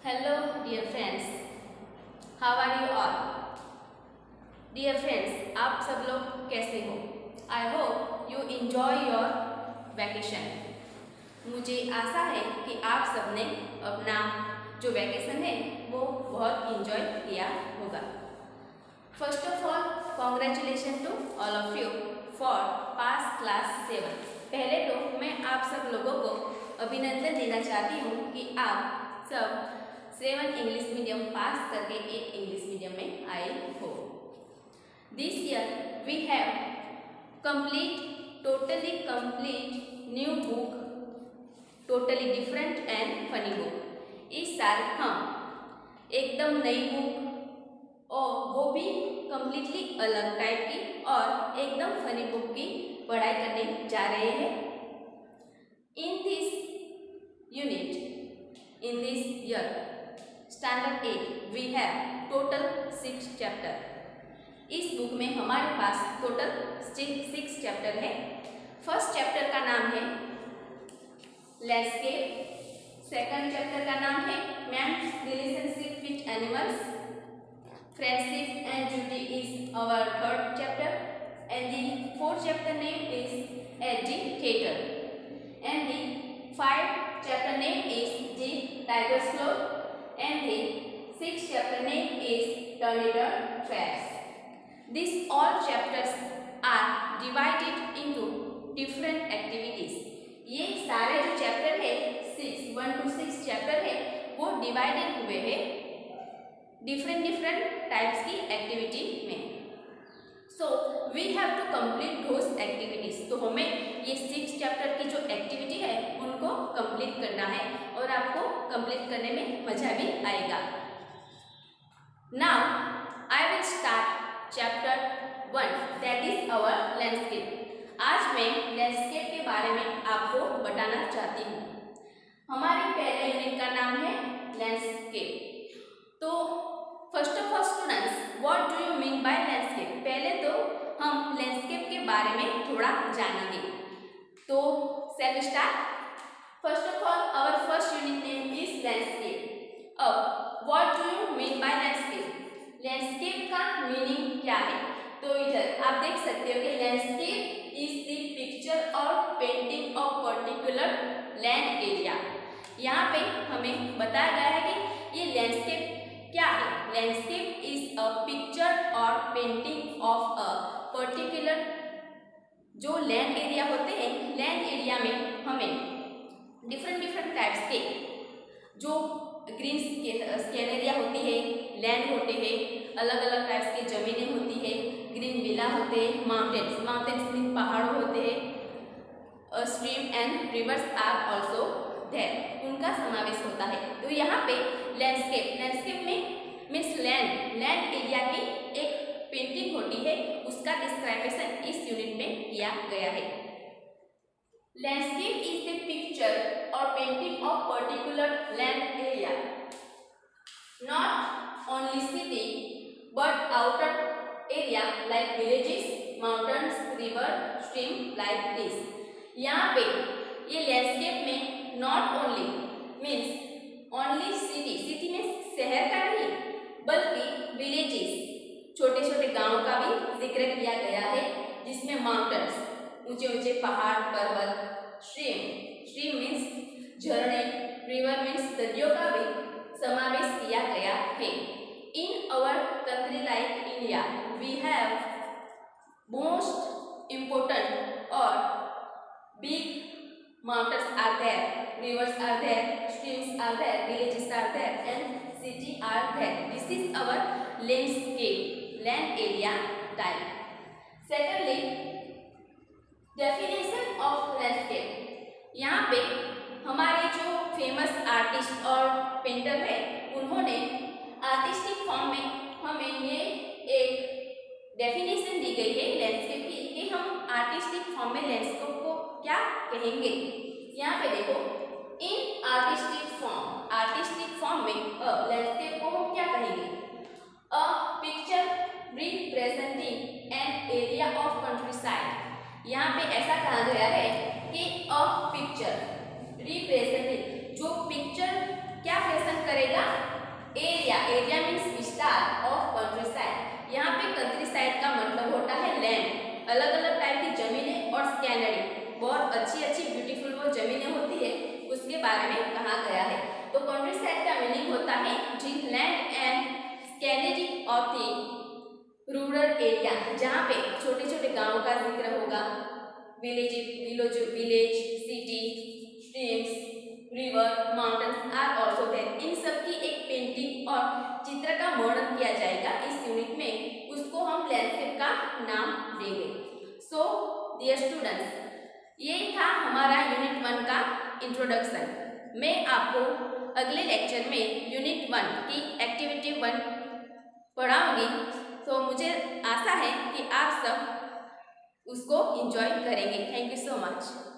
Hello dear friends, how are you all? Dear friends, आप सब लोग कैसे हो? I hope you enjoy your vacation. मुझे आशा है कि आप सबने अपना जो वैकेशन है वो बहुत enjoy किया होगा. First of all, congratulations to all of you for pass class 7. पहले तो मैं आप सब लोगों को अभिनंदन देना चाहती हूँ कि आप सब 7 इंग्लिश मीडियम पास करके 8 इंग्लिश मीडियम में आए हो. This year we have totally complete new book, totally different and funny book. इस साल हम एकदम नई बुक और वो भी कम्प्लीटली अलग टाइप की और एकदम फनी बुक की पढ़ाई करने जा रहे हैं. In this unit, in this year standard 8 we have total 6 chapter. इस बुक में हमारे पास टोटल 6 चैप्टर है. फर्स्ट चैप्टर का नाम है लैंडस्केप. सेकंड चैप्टर का नाम है man's relationship with animals. Friendship and duty is our third chapter and the fourth chapter name is educator and the fifth chapter name is the tiger's claw and the sixth chapter name is tornado traps. These all chapters are divided into different activities. ये सारे जो chapter है 1 to 6 chapter है वो divided हुए हैं different types की activity में. So we have to complete those activities. तो हमें ये 6 चैप्टर की जो एक्टिविटी है उनको कंप्लीट करना है और आपको कंप्लीट करने में मजा भी आएगा. Now I will start chapter 1 that is our landscape. आज मैं लैंडस्केप के बारे में आपको बताना चाहती हूँ. हमारे पहले यूनिट का नाम है लैंडस्केप. तो first of all students, what do you mean by landscape? पहले तो हम लैंडस्केप के बारे में थोड़ा जानेंगे. तो सेल start. First of all our first unit name is landscape. अब what do you mean by landscape? Landscape का मीनिंग क्या है? तो इधर आप देख सकते हो कि landscape is the picture or painting of particular land area. यहाँ पे हमें बताया गया है कि ये लैंडस्केप क्या है. Landscape is a picture or painting of a particular जो लैंड एरिया होते हैं. लैंड एरिया में हमें डिफरेंट टाइप्स के जो ग्रीन स्केल एरिया होती है, लैंड होते हैं, अलग अलग टाइप्स की जमीनें होती है, ग्रीन विला होते हैं, माउंटेन्स मीन पहाड़ों होते हैं, stream and rivers are also there, उनका समावेश होता है. तो यहाँ पे लैंडस्केप में मीन्स लैंड एरिया की एक पेंटिंग होती है, उसका डिस्क्राइबेशन इस यूनिट में किया गया है. Landscape is the picture or painting of particular land area, not only city but outer area like villages, mountains, river, stream like this. यहाँ पे ये लैंडस्केप में not only means only city में शहर का नहीं बल्कि विलेजेस, छोटे छोटे गांव का भी जिक्र किया गया है, जिसमें माउंटेन्स, ऊंचे पहाड़ पर्वत, स्ट्रीम मीन्स झरने, रिवर मीन्स नदियों का भी समावेश किया गया है. In our country like India we have most important और big mountains are there, rivers are there, streams are there, villages are there and city are there. This is our landscape, land area type. Secondly, definition of landscape. यहाँ पे हमारे जो famous artist और painter है उन्होंने artistic form में हमें ये एक डेफिनेशन दी गई है लैंडस्केप की कि हम आर्टिस्टिक फॉर्म में लैंडस्केप को क्या कहेंगे. यहाँ पे देखो, इन आर्टिस्टिक फॉर्म में लैंडस्केप को हम क्या कहेंगे? A picture representing an area of countryside. यहाँ पे ऐसा कहा गया है कि अ पिक्चर रिप्रेजेंटिंग, जो पिक्चर क्या प्रेजेंट करेगा? अलग अलग टाइप की जमीनें और स्कैनरी, बहुत अच्छी अच्छी ब्यूटीफुल वो जमीनें होती है, उसके बारे में कहा गया है। तो कंट्री साइड का मीनिंग होता है the land and scenery of the rural area, जहाँ पे छोटे छोटे गांव का जिक्र होगा। Village, city, streams, river, mountains are also there. इन सब की एक पेंटिंग और चित्र का वर्णन किया जाएगा इस यूनिट में, उसको हम लैंडस्केप का नाम देंगे। सो डियर स्टूडेंट्स, ये था हमारा यूनिट 1 का इंट्रोडक्शन। मैं आपको अगले लेक्चर में यूनिट 1 की एक्टिविटी 1 पढ़ाऊंगी। तो मुझे आशा है कि आप सब उसको एंजॉय करेंगे। Thank you so much.